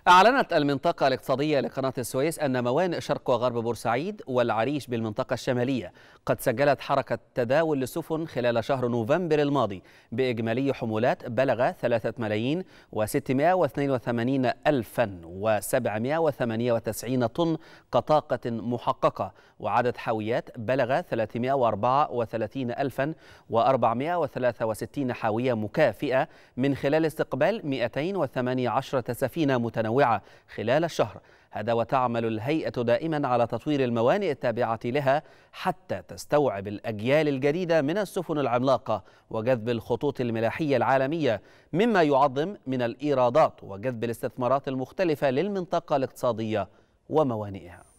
أعلنت المنطقة الاقتصادية لقناة السويس أن موانئ شرق وغرب بورسعيد والعريش بالمنطقة الشمالية قد سجلت حركة تداول للسفن خلال شهر نوفمبر الماضي بإجمالي حمولات بلغ 3,682,798 طن كطاقة محققة، وعدد حاويات بلغ 334,463 حاوية مكافئة من خلال استقبال 218 سفينة متنوعة خلال الشهر هذا. وتعمل الهيئة دائما على تطوير الموانئ التابعة لها حتى تستوعب الأجيال الجديدة من السفن العملاقة وجذب الخطوط الملاحية العالمية، مما يعظم من الإيرادات وجذب الاستثمارات المختلفة للمنطقة الاقتصادية وموانئها.